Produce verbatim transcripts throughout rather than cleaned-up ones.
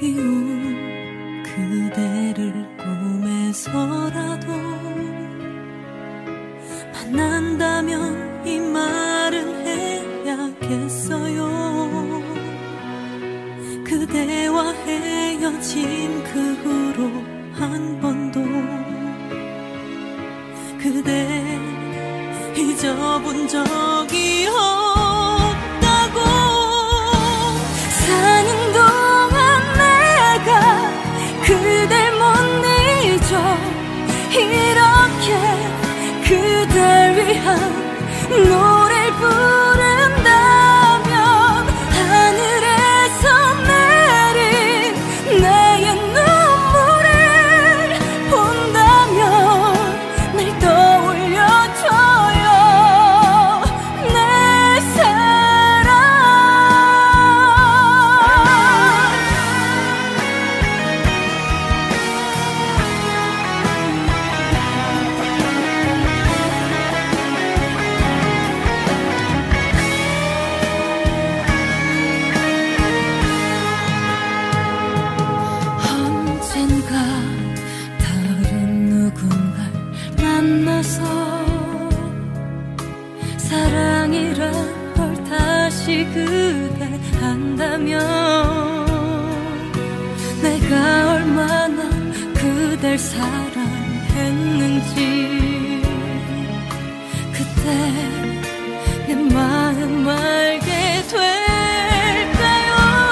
피운 그대를 꿈에서라도 만난다면 이 말을 해야겠어요. 그대와 헤어진 그 후로 한 번도 그대 잊어본 적이 없다고. 사는 동안 내가 그댈 못 잊어 이렇게 그댈 위한 노래를 부른다면 하늘에서 내린 나의 눈물을 본다면 날 떠올려줘요 내 사랑. 언젠가 다른 누군가를 만나서 사랑이란 걸 다시 그대 안다면 내가 얼마나 그댈 사랑했는지 그때 내 마음 알게 될까요?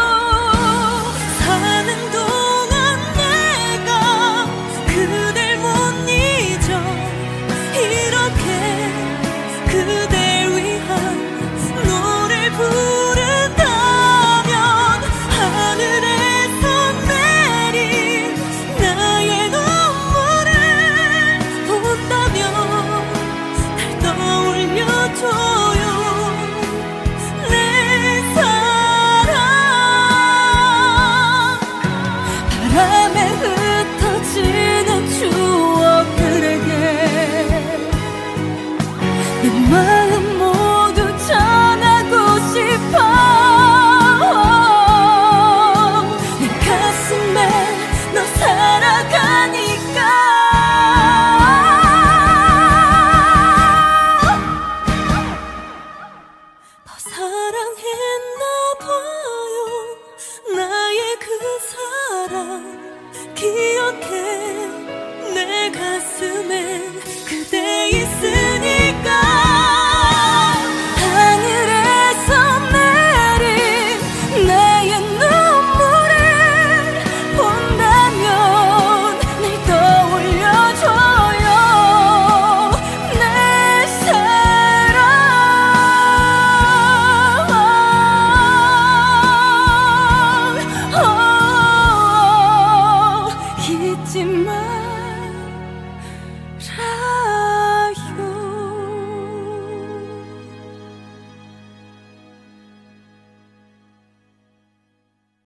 사는 동안 내가 그댈 못 잊어 이렇게 그댈 위한 노래를 부른다면 하늘에서 내린 나의 눈물을 본다면 날 떠올려줘요 내 사랑. 바람에 흩어지는 추억들에게 내 마음 모두 전하고 싶어. 내 가슴에 너 살아가니까 더 사랑했나 봐요 나의 그 사랑. 기억해 내 가슴엔 그대 있으니까. 하늘에서 내린 나의 눈물을 본다면 날 떠올려줘요 내 사랑. 어, 잊지 마.